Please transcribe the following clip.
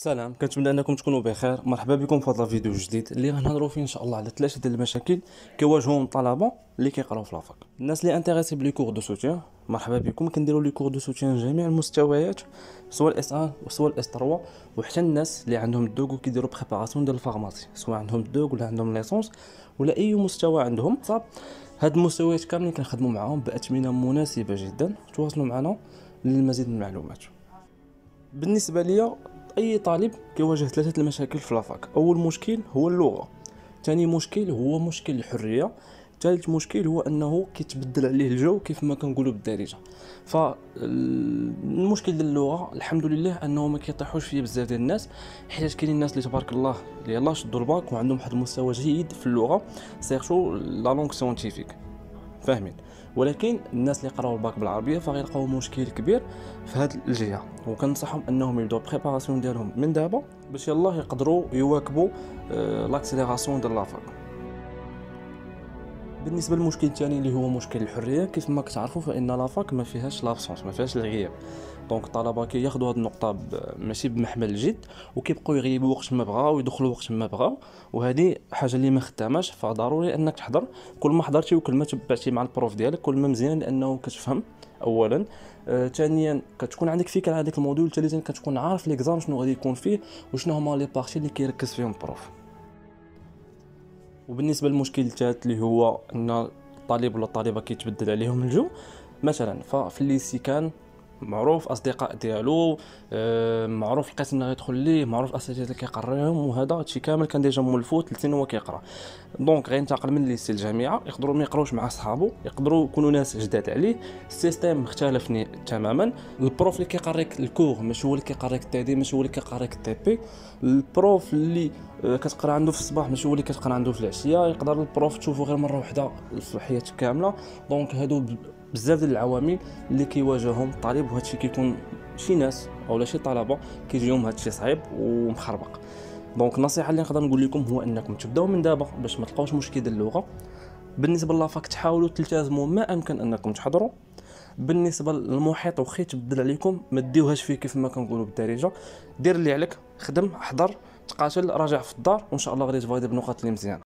سلام، كنتمنى انكم تكونوا بخير. مرحبا بكم في هذا الفيديو الجديد اللي غنهضروا فيه ان شاء الله على ثلاثه ديال المشاكل كيواجهوهم الطلبه اللي كيقراو في لافاك. الناس اللي انتريسي بلي كور دو سوتيان، مرحبا بكم. كنديروا لي كور دو سوتيان جميع المستويات، سواء الاس 1 وسواء الاس 3، وحتى الناس اللي عندهم الدوغ وكيديروا بريباراسيون ديال الفارماسي، سواء عندهم الدوغ ولا عندهم ليسونس ولا اي مستوى عندهم. صاب هاد المستويات كاملين كنخدموا معاهم باثمنه مناسبه جدا. تواصلوا معنا للمزيد من المعلومات. بالنسبه ليا اي طالب كيواجه ثلاثه المشاكل في لافاك. اول مشكل هو اللغه، ثاني مشكل هو مشكل الحريه، ثالث مشكل هو انه كيتبدل عليه الجو كيف ما كنقولوا بالدارجه. فالمشكل ديال اللغه الحمد لله انه ما كيطيحوش فيه بزاف ديال الناس، حيت كاينين الناس اللي تبارك الله اللي يلاه شدوا الباك وعندهم واحد المستوى جيد في اللغه، سيرتو لا لونغ سيونتيفيك، فاهمين. ولكن الناس اللي قراو الباك بالعربيه فغيلقاو مشكل كبير في هذه الجهه، وكنصحهم انهم يبداو بريباراسيون ديالهم من دابا باش يلاه يقدروا يواكبوا لاكسيليراسيون ديال لافاك. بالنسبه للمشكل الثاني اللي هو مشكل الحريه، كيف ما كتعرفوا فان لافاك ما فيهاش لابسونس، ما فيهاش الغياب. دونك الطلبه كياخذوا هذه النقطه ماشي بمحمل الجد، وكيبقاو يغيبوا وقت ما بغاو ويدخلوا وقت ما بغاو، وهذه حاجه اللي ما خداماش. فضروري انك تحضر. كل ما حضرتي وكل ما تبعتي مع البروف ديالك كل ما مزيان، لانه كتفهم اولا. ثانيا كتكون عندك فكره على هذاك الموضوع. ثالثا كتكون عارف ليكزام شنو غادي يكون فيه وشنو هما لي بارتي اللي كيركز فيهم البروف. وبالنسبه للمشكل الثالث اللي هو ان الطالب ولا الطالبه كيتبدل عليهم الجو، مثلا ففي الليسي كان معروف اصدقاء ديالو، معروف القسم اللي غيدخل ليه، معروف الاساتذه اللي كيقريهم، وهذا هادشي كامل كان ديجا مولفوت 3 سنين هو كيقرا. دونك غينتقل من الليسي للجامعه، يقدروا ما يقراوش مع صحابو، يقدروا يكونوا ناس جداد عليه، السيستيم مختلف تماما. البروف اللي كيقريك الكور ماشي هو اللي كيقريك التادي، ماشي هو اللي كيقريك التي بي. البروف اللي كتقرا عنده في الصباح ماشي هو اللي كتقرا عنده في العشيه. يقدر البروف تشوفه غير مره واحده في حياتك كامله. دونك هادو بزاف ديال العوامل اللي كيواجههم الطالب، وهذا الشيء كيكون شي ناس اولا شي طلبه كيجيهم هذا الشيء صعيب ومخربق. دونك النصيحه اللي نقدر نقول لكم هو انكم تبداو من دابا باش ما تلقاوش مشكل ديال اللغه. بالنسبه للافاك تحاولوا تلتزموا ما امكن انكم تحضروا. بالنسبه للمحيط وخا يتبدل عليكم ما ديوهاش فيه كيف ما كنقولوا بالدارجه. دير اللي عليك، خدم، احضر، تقاتل، راجع في الدار، وان شاء الله غادي تفايد بنقاط اللي مزيان.